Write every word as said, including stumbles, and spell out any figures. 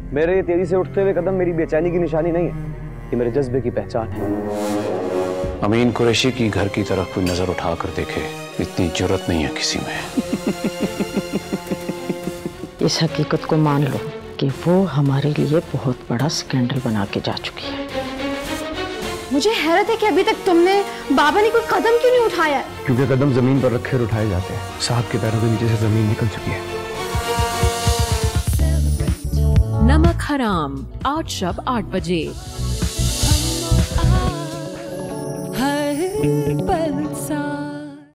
मेरे ये तेजी से उठते हुए कदम मेरी बेचैनी की निशानी नहीं है, ये मेरे जज्बे की पहचान है। अमीन कुरैशी की घर की तरफ कोई नजर उठाकर देखे, इतनी जुर्रत नहीं है किसी में। इस हकीकत को मान लो कि वो हमारे लिए बहुत बड़ा स्कैंडल बना के जा चुकी है। मुझे हैरत है कि अभी तक तुमने बाबा ने कोई कदम क्यों नहीं उठाया? क्योंकि कदम जमीन पर रखे और उठाए जाते हैं। साहब के पैरों के नीचे से जमीन निकल चुकी है। नमक हराम, आज शब आठ बजे। हर पल सा